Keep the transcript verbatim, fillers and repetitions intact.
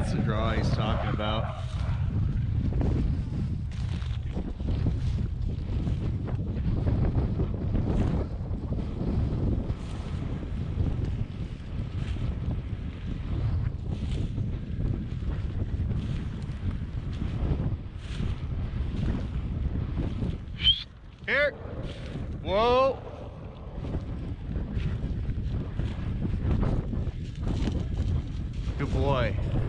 That's the draw he's talking about. Here. Whoa. Good boy.